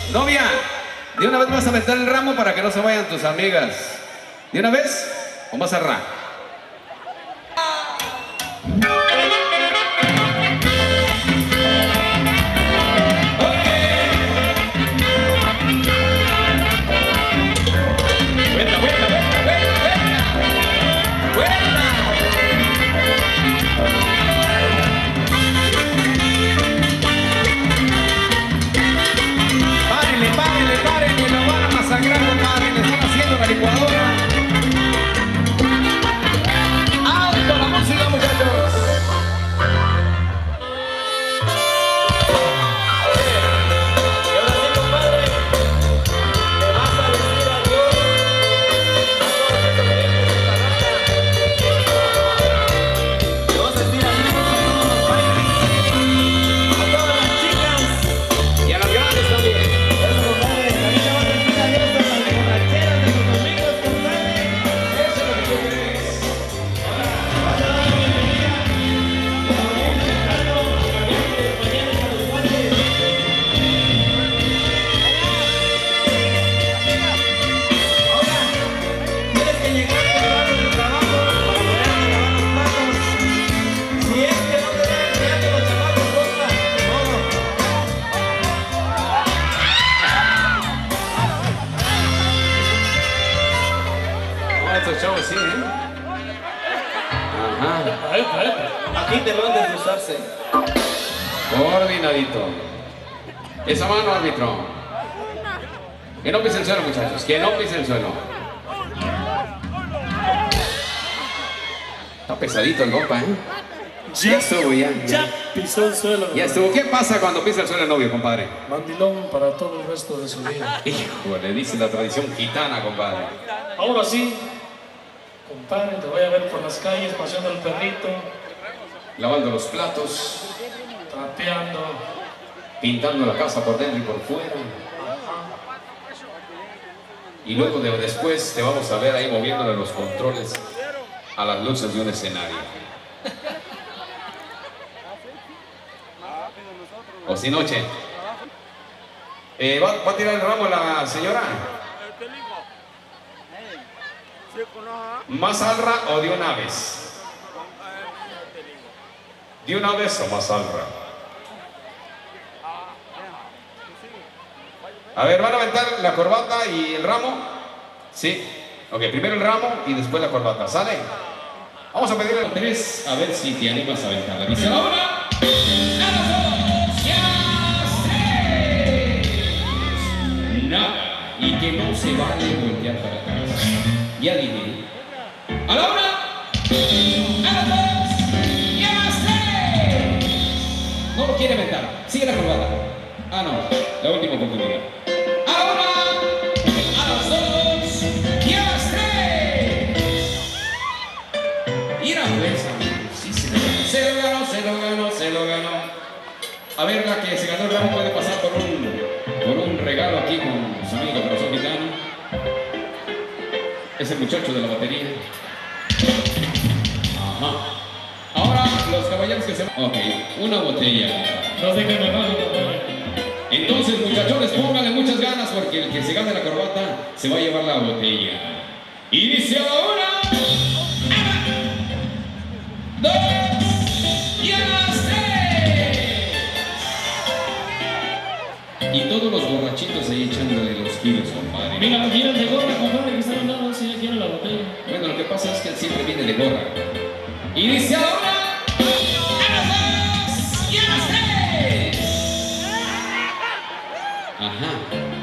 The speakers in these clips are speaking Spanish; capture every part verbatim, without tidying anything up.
Novia, de una vez vas a meter el ramo para que no se vayan tus amigas. ¿De una vez o más al ramo? Sí, ¿eh? Ajá. Aquí te van a desglosarse. Coordinadito. Esa mano, árbitro. Que no pise el suelo, muchachos. Que no pise el suelo. Está pesadito el compa, ¿eh? Ya estuvo, ya. Ya pisó el suelo. Ya estuvo. ¿Qué pasa cuando pisa el suelo el novio, compadre? Mandilón para todo el resto de su vida. Hijo, le dice la tradición gitana, compadre. Ahora sí. Compadre, te voy a ver por las calles paseando el perrito, lavando los platos, trapeando, pintando la casa por dentro y por fuera. Y luego de, después te vamos a ver ahí moviéndole los controles a las luces de un escenario. O si noche. Eh, ¿va, ¿Va a tirar el ramo la señora? ¿Más alra o de una vez? ¿De una vez o más alra? A ver, ¿van a aventar la corbata y el ramo? Sí. Ok, primero el ramo y después la corbata. ¿Sale? Vamos a pedirle a tres a ver si te animas a aventarla. Dice ahora. Nada. Y que no se vale voltear para atrás. Ya dije. A la una, a las dos y a las tres. No lo quiere aventar. Sigue la corbata. Ah, no. La última oportunidad. A la una, a las dos y a las tres. Y era pues, amigos. Sí, se lo ganó. Se lo ganó, se lo ganó, se lo ganó. A ver, la que se ganó el ramo puede pasar por un, por un regalo aquí con su amigo profesor Gitano. Es el muchacho de la batería. Ajá. Ahora los caballeros que se van. Ok, una botella. No sé qué me va a Entonces, muchachones, pónganle muchas ganas porque el que se gane la corbata se va a llevar la botella. Inicia ahora. Dos y a las tres. Y todos los borrachitos ahí echándole los kilos, compadre. Mira, vienen de gorra, compadre, que están al lado, si ya quieren la botella. Bueno, lo que pasa es que él siempre viene de gorra. Inicia ahora. A las dos y a las tres. Ajá.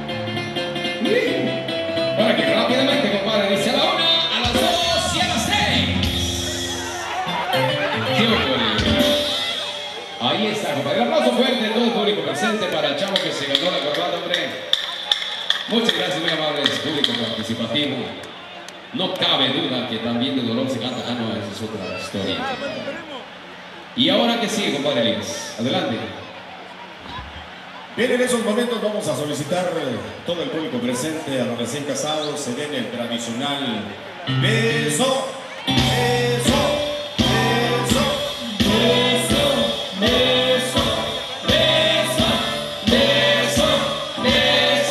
Uy. Ahora que rápidamente, compadre, dice a la una, a las dos y a las tres. ¡Qué ocurre! Ahí está, compadre. Un aplauso fuerte de todo el público presente para el chavo que se ganó la corbata, hombre. Muchas gracias, muy amables, público participativo. No cabe duda que también de dolor se canta, ah, no, esa es otra historia. Y ahora que sigue, compadre Elías. Adelante. Bien, en esos momentos vamos a solicitar a todo el público presente, a los recién casados, se den el tradicional beso, beso, beso, beso, beso, beso, beso, beso.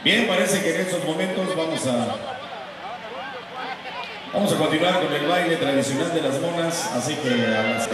Bien, parece que en estos momentos vamos a vamos a continuar con el baile tradicional de las monas, así que a las...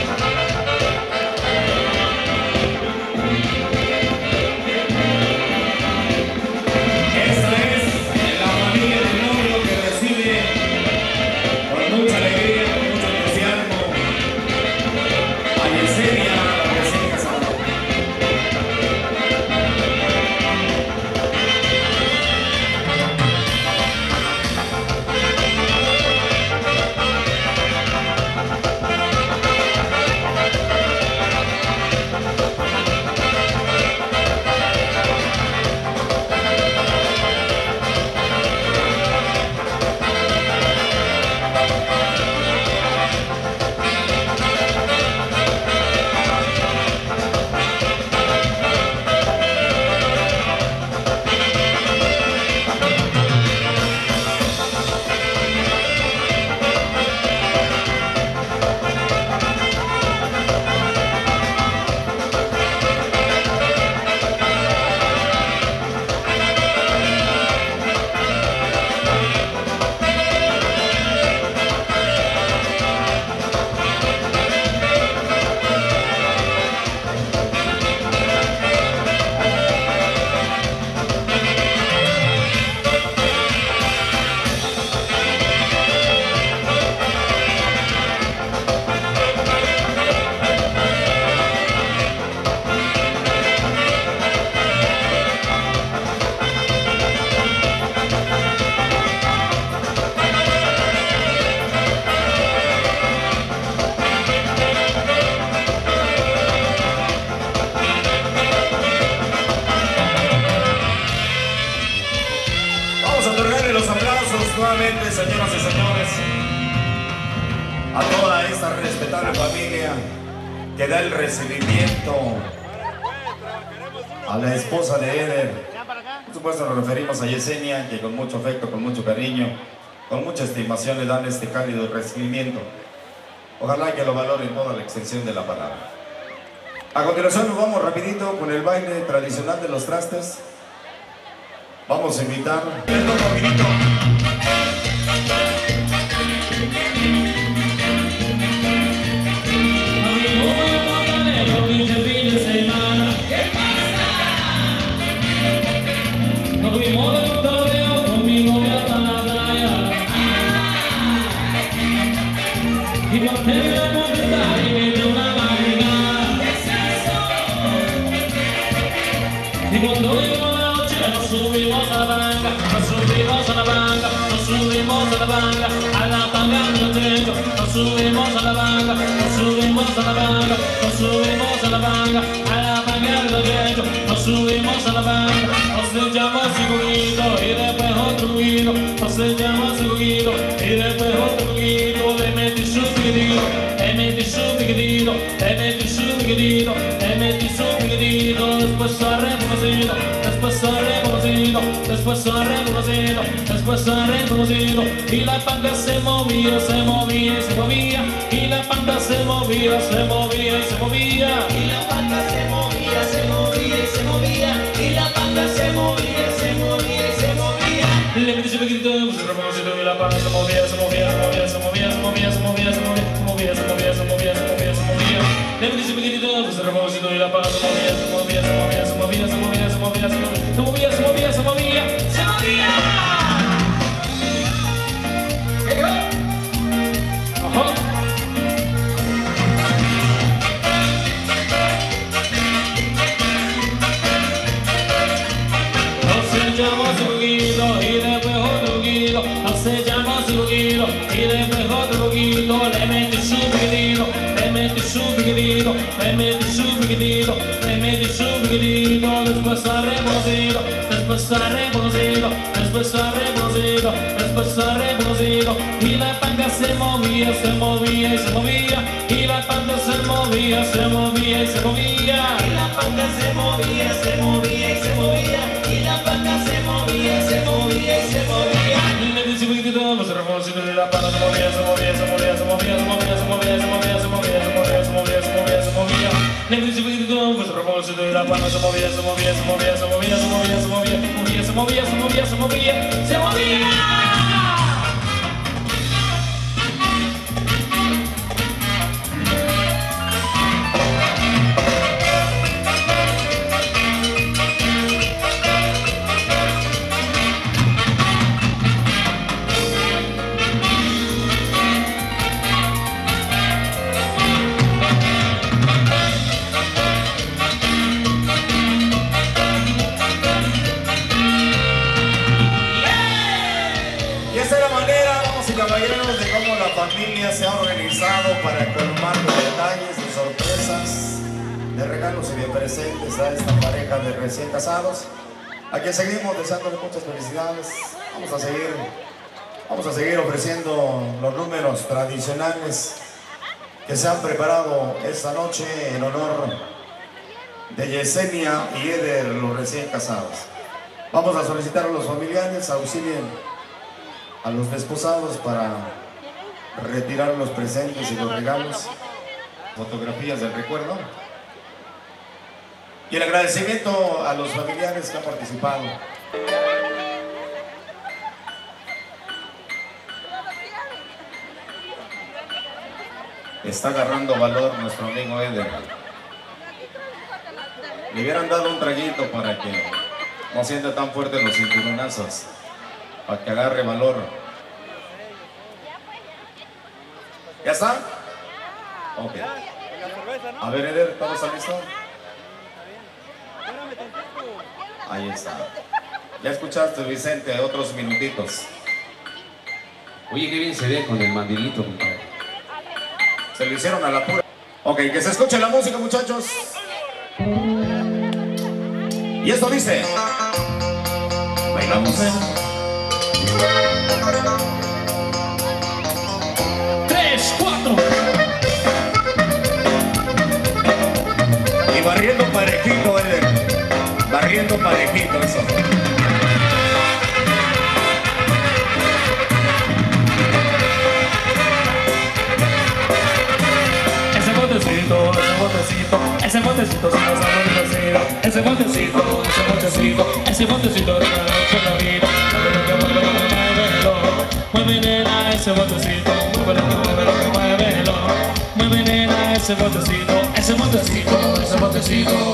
Nuevamente, señoras y señores, a toda esta respetable familia que da el recibimiento a la esposa de Eder. Por supuesto nos referimos a Yesenia, que con mucho afecto, con mucho cariño, con mucha estimación le dan este cálido recibimiento. Ojalá que lo valoren toda la extensión de la palabra. A continuación nos vamos rapidito con el baile tradicional de los trastes. Vamos a invitar... Perdón, rapidito. Subimos a la banca, nos subimos a la banca, nos subimos a la banca, a la panga del techo, nos subimos a la banca, nos subimos a la banca, nos subimos a la banca, a la panga del techo, nos subimos a la banca, nos echamos circuito y después otro ruido, nos echamos circuito y después otro ruido, de meter su piquitito, de meter su piquitito, de meter su piquitito, de meter su piquitito, después a reconocido, después a reconocido, después a reconocido, después a reconocido, y la panga se movía, se movía y se movía, y la panga se movía, se movía y se movía, y la panga se movía, se movía y se movía, y la panga se movía, se movía y se movía. Le metí su piquito, se reconocido, y la panga se movía, se movía, se movía, se movía, se movía, se movía, se movía, se movía, se movía, se movía, se movía, se movía. Le metí su piquito, se reconocido, y la panga se movía, se movía, se movía, se movía, se movía, se movía, se movía, se movía, se movía, se movía, se movía. Ajá. Nos echamos un poquito y después otro poquito, nos echamos un poquito y después otro poquito, le metí su piquitito, le metí su piquitito, le metí su piquitito, le metí su piquitito, después a reconocido, después a reconocido, después a reconocido, después a reconocido, y la panga se movía, se movía y se movía, y la panga se movía, se movía y se movía, y la panga se movía, se movía y se movía, y la panga se movía, se movía y se movía. Le dice piquitito, pues se reconocido, y la panga se movía, se movía, se movía, se movía, se movía, se movía, se movía, se movía, se movía, se movía, se movía, se movía. Le dice que todo pues propósito y la palma se movía, se movía, se movía, se movía, se movía, se movía, se movía, se movía, se movía, se movía. Caballeros, de cómo la familia se ha organizado para colmar de detalles, de sorpresas, de regalos y de presentes a esta pareja de recién casados, a quien seguimos deseándole muchas felicidades. Vamos a seguir, vamos a seguir ofreciendo los números tradicionales que se han preparado esta noche en honor de Yesenia y Eder, los recién casados. Vamos a solicitar a los familiares auxilien a los desposados para retirar los presentes y los regalos, fotografías del recuerdo. Y el agradecimiento a los familiares que han participado. Está agarrando valor nuestro amigo Eder. Le hubieran dado un traguito para que no sienta tan fuerte los cinturonazos, para que agarre valor. ¿Ya está? Ok. A ver, Eder, ¿todo está listo? Ahí está. Ya escuchaste, Vicente, otros minutitos. Oye, qué bien se ve con el mandilito, compadre. Se lo hicieron a la pura. Ok, que se escuche la música, muchachos. Y esto dice: bailamos. Tres, cuatro. Y barriendo parejito, Eder. Barriendo parejito, eso. Ese botecito, ese botecito, ese botecito se nos ha bendecido. Ese botecito, ese botecito, ese botecito de la noche a la vida. Mueve nena ese botecito, mueve lo que mueve lo que muévelo. Mueve nena ese botecito, ese botecito, ese botecito.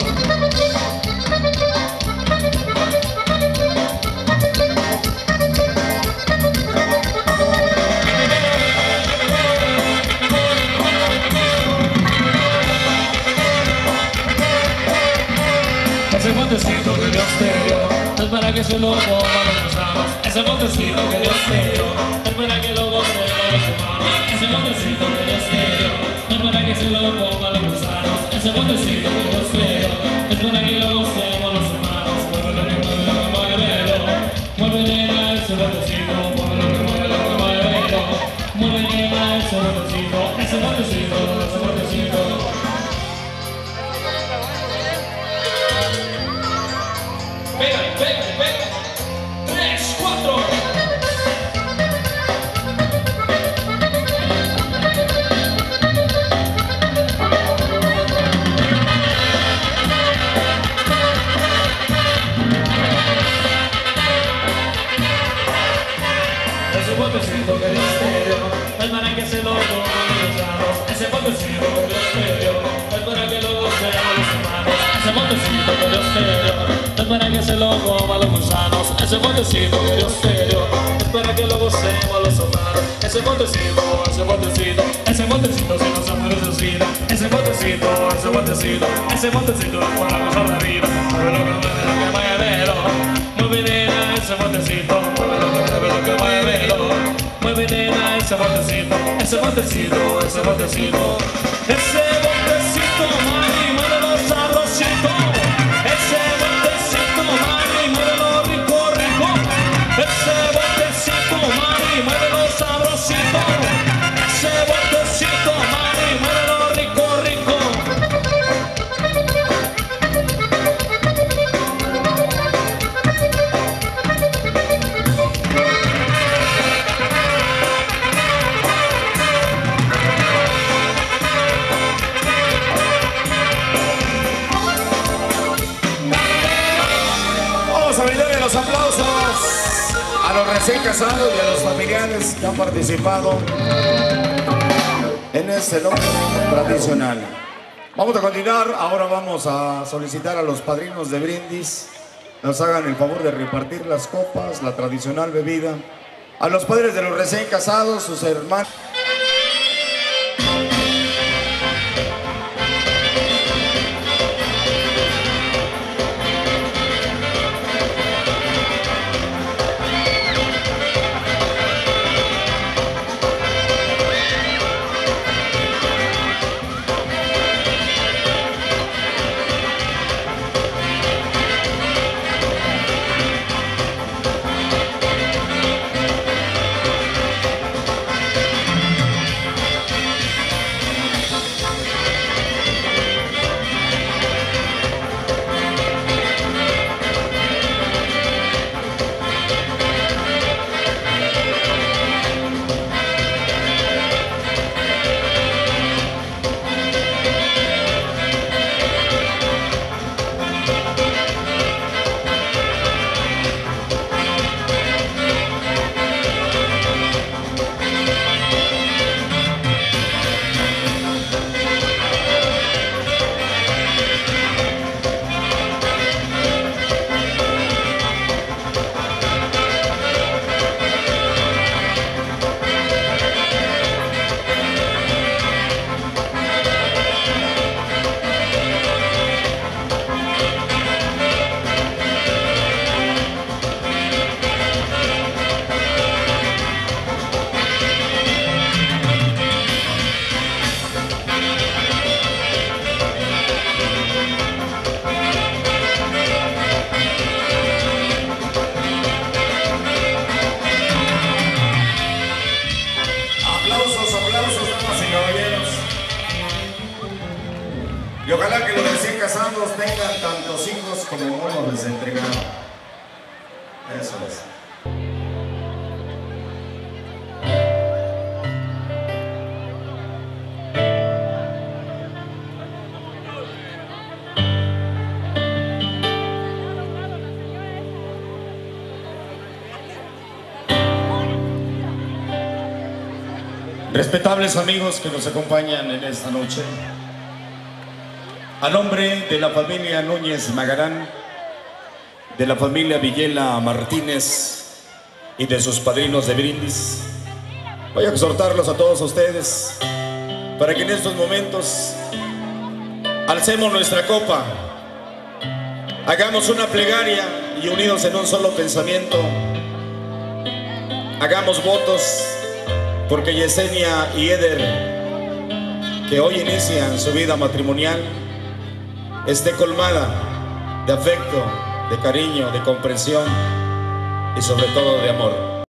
Ese botecito que Dios te dio, es para que se lo coma los gusanos. Ese botecito que Dios te dio, es para que lo gocemos los humanos. Ese botecito que Dios te dio, es para que se lo coma los gusanos. Ese botecito que Dios te dio, es para que lo gocemos los humanos. Muévelo, muévelo, muévelo, mueve nena ese botecito, muévelo, muévelo, muévelo, mueve nena ese botecito, ese botecito, ese botecito. Pégale, pégale, pégale. Tres, cuatro. Ese botecito que Dios te dio, es para que se lo coman los gusanos. Ese botecito que Dios te dio, es para que lo gocemos los humanos. Ese botecito que Dios te dio, es para que se lo coman los gusanos. Ese botecito que Dios te dio, es para que lo gocemos los humanos. Ese botecito, ese botecito, ese botecito si nos ha necesita. Ese botecito, ese botecito, ese botecito es para gozar la vida. Mueve lo que mueve lo que muévelo. Mueve nena ese botecito, mueve lo que mueve lo que muévelo. Mueve nena ese botecito, ese botecito, ese botecito. Ese botecito, mami, muévelo sabrosito. Ese botecito, mami, muévelo rico, rico. Ese botecito, mami, muévelo sabrosito. Ese botecito, mami, muévelo rico, rico. a los recién casados y a los familiares que han participado en este logro tradicional. Vamos a continuar, ahora vamos a solicitar a los padrinos de brindis nos hagan el favor de repartir las copas, la tradicional bebida, a los padres de los recién casados, sus hermanos. Y ojalá que los recién casados tengan tantos hijos como uno les entregaron. Eso es. Respetables amigos que nos acompañan en esta noche, a nombre de la familia Núñez Magarán, de la familia Villela Martínez y de sus padrinos de brindis, voy a exhortarlos a todos ustedes para que en estos momentos alcemos nuestra copa, hagamos una plegaria y unidos en un solo pensamiento, hagamos votos porque Yesenia y Eder, que hoy inician su vida matrimonial, esté colmada de afecto, de cariño, de comprensión y sobre todo de amor.